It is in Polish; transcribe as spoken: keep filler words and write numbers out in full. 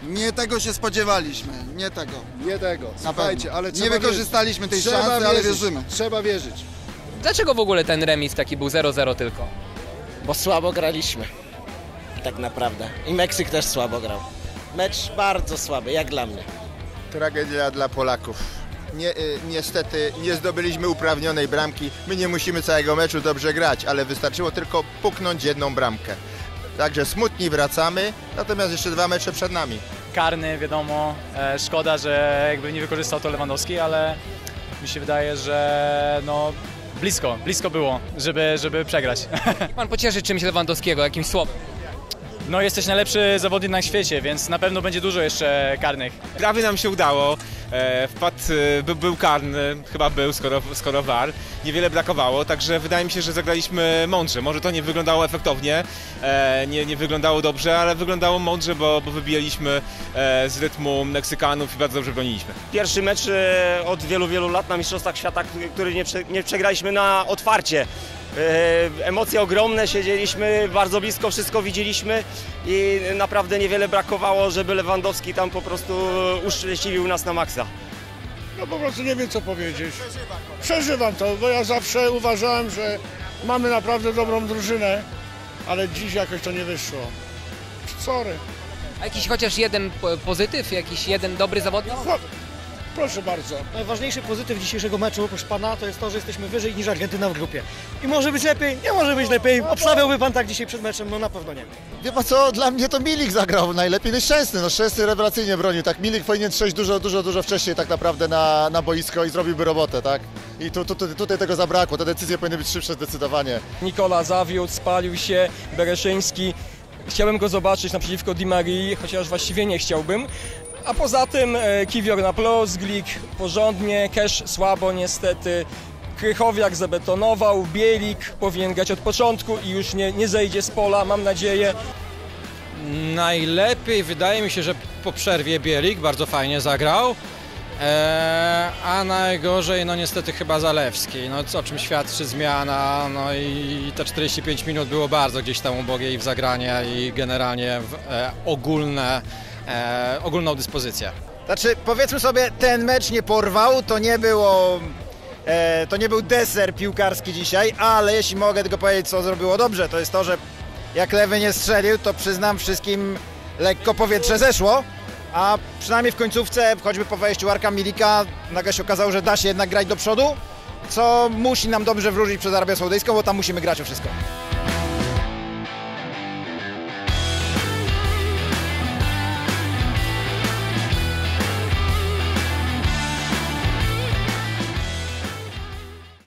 Nie tego się spodziewaliśmy, nie tego. Nie tego, słuchajcie, ale trzeba nie wykorzystaliśmy tej trzeba szansy, wierzyć, ale wierzymy. Trzeba wierzyć. Dlaczego w ogóle ten remis taki był zero zero tylko? Bo słabo graliśmy, tak naprawdę. I Meksyk też słabo grał. Mecz bardzo słaby, jak dla mnie. Tragedia dla Polaków. Nie, y, niestety nie zdobyliśmy uprawnionej bramki. My nie musimy całego meczu dobrze grać, ale wystarczyło tylko puknąć jedną bramkę. Także smutni wracamy, natomiast jeszcze dwa mecze przed nami. Karny, wiadomo, e, szkoda, że jakby nie wykorzystał to Lewandowski, ale mi się wydaje, że no blisko, blisko było, żeby, żeby przegrać. Niech pan pocieszy czymś Lewandowskiego, jakimś słowem. No jesteś najlepszy zawodnik na świecie, więc na pewno będzie dużo jeszcze karnych. Prawie nam się udało, e, wpadł, e, by, był karny, chyba był, skoro, skoro V A R, niewiele brakowało, także wydaje mi się, że zagraliśmy mądrze. Może to nie wyglądało efektownie, e, nie, nie wyglądało dobrze, ale wyglądało mądrze, bo, bo wybijaliśmy e, z rytmu Meksykanów i bardzo dobrze broniliśmy. Pierwszy mecz e, od wielu, wielu lat na Mistrzostwach Świata, który nie, prze, nie przegraliśmy na otwarcie. E, emocje ogromne, siedzieliśmy bardzo blisko, wszystko widzieliśmy i naprawdę niewiele brakowało, żeby Lewandowski tam po prostu uszczęśliwił nas na maksa. No po prostu nie wiem co powiedzieć. Przeżywam to, bo ja zawsze uważałem, że mamy naprawdę dobrą drużynę, ale dziś jakoś to nie wyszło. Sorry. A jakiś chociaż jeden pozytyw, jakiś jeden dobry zawodnik? No, proszę bardzo. Najważniejszy pozytyw dzisiejszego meczu, proszę pana, to jest to, że jesteśmy wyżej niż Argentyna w grupie. I może być lepiej, nie może być lepiej. Obstawiałby pan tak dzisiaj przed meczem? No na pewno nie. Wie pan co, dla mnie to Milik zagrał najlepiej niż Szczęsny. No Szczęsny rewelacyjnie bronił, tak Milik powinien przejść dużo, dużo, dużo wcześniej tak naprawdę na, na boisko i zrobiłby robotę, tak? I tu, tu, tu, tutaj tego zabrakło, te decyzje powinny być szybsze zdecydowanie. Nikola zawiódł, spalił się, Bereszyński. Chciałem go zobaczyć naprzeciwko Di Marii, chociaż właściwie nie chciałbym. A poza tym e, Kiwior na plus, Glik porządnie, Kesz słabo niestety, Krychowiak zabetonował, Bielik powinien grać od początku i już nie, nie zejdzie z pola, mam nadzieję. Najlepiej wydaje mi się, że po przerwie Bielik bardzo fajnie zagrał, e, a najgorzej no niestety chyba Zalewski, no, o czym świadczy zmiana, no i te czterdzieści pięć minut było bardzo gdzieś tam ubogie i w zagranie i generalnie w e, ogólne E, ogólną dyspozycję. Znaczy, powiedzmy sobie, ten mecz nie porwał, to nie było, e, to nie był deser piłkarski dzisiaj, ale jeśli mogę tylko powiedzieć, co zrobiło dobrze, to jest to, że jak Lewy nie strzelił, to przyznam wszystkim lekko powietrze zeszło, a przynajmniej w końcówce, choćby po wejściu Arka Milika, nagle się okazało, że da się jednak grać do przodu, co musi nam dobrze wróżyć przed Arabią Saudyjską, bo tam musimy grać o wszystko.